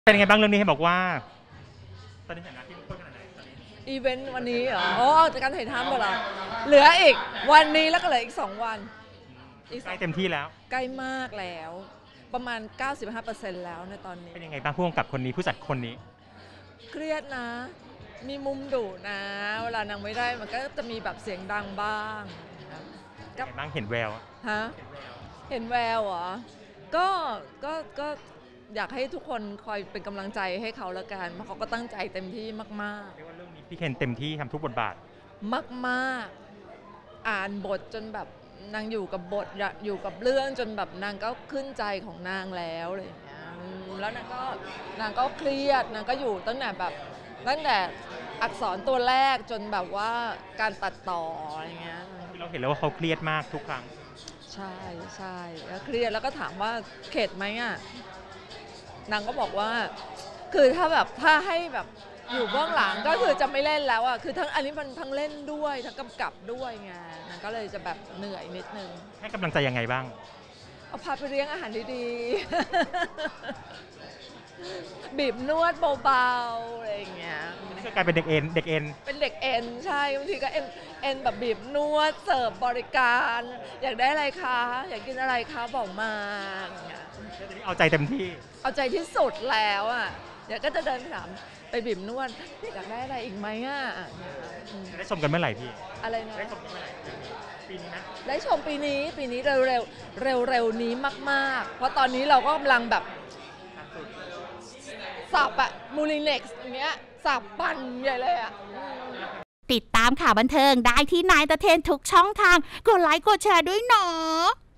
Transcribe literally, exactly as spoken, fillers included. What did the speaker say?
เป็นยังไงบ้างเรื่องนี้ให้บอกว่าตอนนี้ฐานะที่พูดขนาดไหนตอนนี้อีเวนต์วันนี้เหรออ๋อจากการถ่ายทำเหรอเหลืออีกวันนี้แล้วก็เหลืออีกสองวันใกล้เต็มที่แล้วใกล้มากแล้วประมาณ เก้าสิบห้าเปอร์เซ็นต์ แล้วในตอนนี้เป็นยังไงบ้างผู้กำกับคนนี้ผู้จัดคนนี้เครียดนะมีมุมดุนะเวลานางไม่ได้มันก็จะมีแบบเสียงดังบ้างก็บ้างเห็นแววฮะเห็นแววเหรอก็ก็ก็อยากให้ทุกคนคอยเป็นกำลังใจให้เขาละกันเพราะเขาก็ตั้งใจเต็มที่มากๆเรียกว่าเรื่องนี้พี่เคนเต็มที่ทำทุกบทบาทมากๆอ่านบทจนแบบนางอยู่กับบทอยู่กับเรื่องจนแบบนางก็ขึ้นใจของนางแล้วอะไรอย่างเงี้ยแล้วนางก็นางก็เครียดนางก็อยู่ตั้งแต่แบบตั้งแต่อักษรตัวแรกจนแบบว่าการตัดต่ออะไรเงี้ยเราเห็นแล้วว่าเขาเครียดมากทุกครั้งใช่ใช่แล้วเครียดแล้วก็ถามว่าเข็ดไหมอ่ะนางก็บอกว่าคือถ้าแบบถ้าให้แบบอยู่เบื้องหลังก็คือจะไม่เล่นแล้วอ่ะคือทั้งอันนี้มันทั้งเล่นด้วยทั้งกำกับด้วยไงนางก็เลยจะแบบเหนื่อยนิดนึงให้กำลังใจยังไงบ้างเอาพาไปเลี้ยงอาหารดีๆบีบนวดเบาๆอะไรอย่างเงี้ยนี่ก็กลายเป็นเด็กเอ็นเด็กเอ็นเป็นเด็กเอ็นใช่บางทีก็เอ็นเอ็นแบบบีบนวดเสิร์ฟบริการอยากได้อะไรคะอยากกินอะไรคะบอกมาอย่างเงี้ยเอาใจเต็มที่เอาใจที่สุดแล้วอ่ะเดี๋ยวก็จะเดินถามไปบีบนวดอยากได้อะไรอีกไหมอ่ะได้ชมกันเมื่อไหร่พี่อะไรนะได้ชมกันเมื่อไหร่ปีนี้นะได้ชมปีนี้ปีนี้เร็วเร็วเร็วเร็วนี้มากๆเพราะตอนนี้เราก็กำลังแบบสับอะมูลิเน็กซ์อย่างเงี้ยสับปั่นใหญ่เลยอะติดตามข่าวบันเทิงได้ที่นายตะเทนทุกช่องทางกดไลค์กดแชร์ด้วยเนาะ